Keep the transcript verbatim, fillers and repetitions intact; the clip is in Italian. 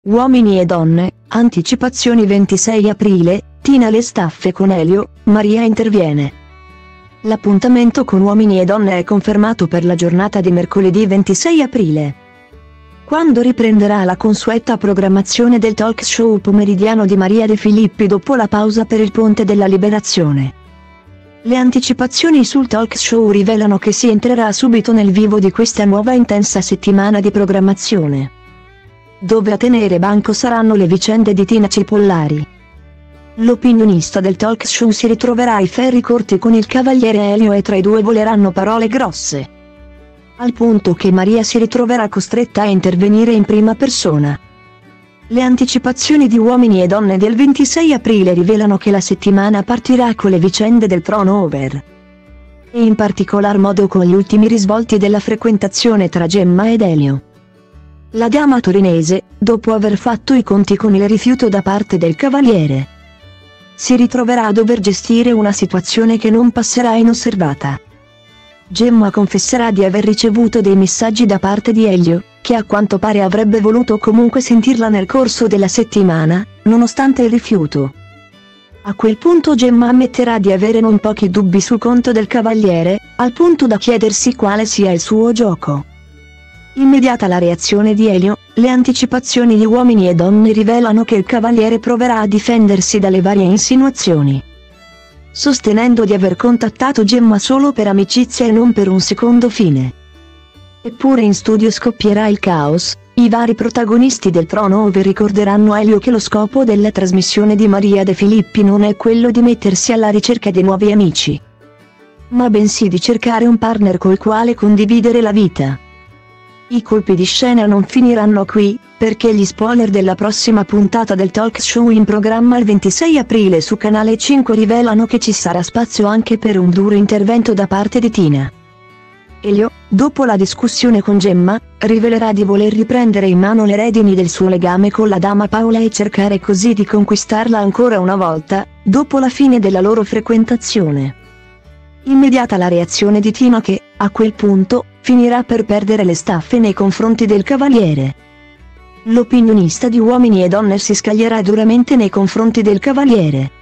Uomini e donne, anticipazioni ventisei aprile, Tina alle staffe con Elio, Maria interviene. L'appuntamento con Uomini e donne è confermato per la giornata di mercoledì ventisei aprile, quando riprenderà la consueta programmazione del talk show pomeridiano di Maria De Filippi dopo la pausa per il Ponte della Liberazione. Le anticipazioni sul talk show rivelano che si entrerà subito nel vivo di questa nuova intensa settimana di programmazione, dove a tenere banco saranno le vicende di Tina Cipollari. L'opinionista del talk show si ritroverà ai ferri corti con il cavaliere Elio e tra i due voleranno parole grosse, al punto che Maria si ritroverà costretta a intervenire in prima persona. Le anticipazioni di Uomini e donne del ventisei aprile rivelano che la settimana partirà con le vicende del trono over, e in particolar modo con gli ultimi risvolti della frequentazione tra Gemma ed Elio. La dama torinese, dopo aver fatto i conti con il rifiuto da parte del cavaliere, si ritroverà a dover gestire una situazione che non passerà inosservata. Gemma confesserà di aver ricevuto dei messaggi da parte di Elio, che a quanto pare avrebbe voluto comunque sentirla nel corso della settimana, nonostante il rifiuto. A quel punto Gemma ammetterà di avere non pochi dubbi sul conto del cavaliere, al punto da chiedersi quale sia il suo gioco. Immediata la reazione di Elio, le anticipazioni di Uomini e donne rivelano che il cavaliere proverà a difendersi dalle varie insinuazioni, sostenendo di aver contattato Gemma solo per amicizia e non per un secondo fine. Eppure in studio scoppierà il caos. I vari protagonisti del trono over ricorderanno a Elio che lo scopo della trasmissione di Maria De Filippi non è quello di mettersi alla ricerca di nuovi amici, ma bensì di cercare un partner col quale condividere la vita. I colpi di scena non finiranno qui, perché gli spoiler della prossima puntata del talk show in programma il ventisei aprile su Canale cinque rivelano che ci sarà spazio anche per un duro intervento da parte di Tina. Elio, dopo la discussione con Gemma, rivelerà di voler riprendere in mano le redini del suo legame con la dama Paola e cercare così di conquistarla ancora una volta, dopo la fine della loro frequentazione. Immediata la reazione di Tina che, a quel punto, finirà per perdere le staffe nei confronti del cavaliere. L'opinionista di Uomini e donne si scaglierà duramente nei confronti del cavaliere,